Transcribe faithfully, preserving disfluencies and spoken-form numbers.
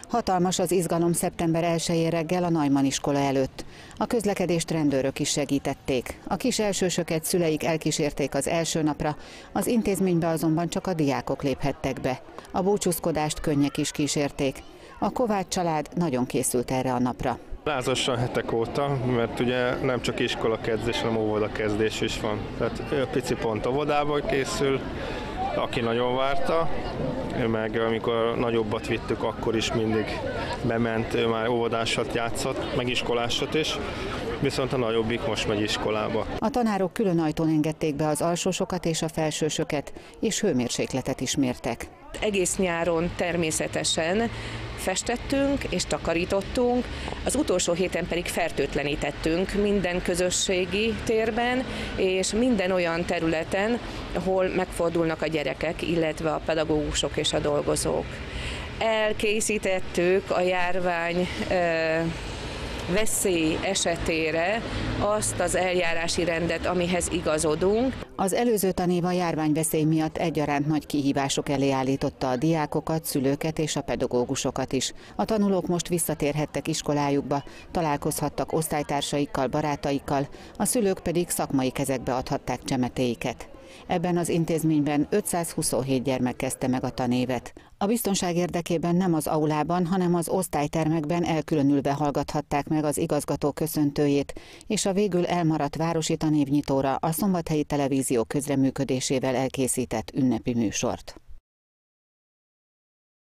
Hatalmas az izgalom szeptember elsején reggel a Neumann iskola előtt. A közlekedést rendőrök is segítették. A kis elsősöket szüleik elkísérték az első napra, az intézménybe azonban csak a diákok léphettek be. A búcsúzkodást könnyek is kísérték. A Kovács család nagyon készült erre a napra. Lázasan hetek óta, mert ugye nem csak iskolakezdés, hanem óvodakezdés is van. Tehát ő pici pont óvodába készül, aki nagyon várta, meg amikor nagyobbat vittük, akkor is mindig bement, ő már óvodásat játszott, meg iskolásat is, viszont a nagyobbik most megy iskolába. A tanárok külön ajtón engedték be az alsósokat és a felsősöket, és hőmérsékletet is mértek. Egész nyáron természetesen festettünk és takarítottunk, az utolsó héten pedig fertőtlenítettünk minden közösségi térben, és minden olyan területen, ahol megfordulnak a gyerekek, illetve a pedagógusok és a dolgozók. Elkészítettük a járvány veszély esetére azt az eljárási rendet, amihez igazodunk. Az előző tanév a járványveszély miatt egyaránt nagy kihívások elé állította a diákokat, szülőket és a pedagógusokat is. A tanulók most visszatérhettek iskolájukba, találkozhattak osztálytársaikkal, barátaikkal, a szülők pedig szakmai kezekbe adhatták csemetéiket. Ebben az intézményben ötszázhuszonhét gyermek kezdte meg a tanévet. A biztonság érdekében nem az aulában, hanem az osztálytermekben elkülönülve hallgathatták meg az igazgató köszöntőjét, és a végül elmaradt városi tanévnyitóra a Szombathelyi Televízió közreműködésével elkészített ünnepi műsort.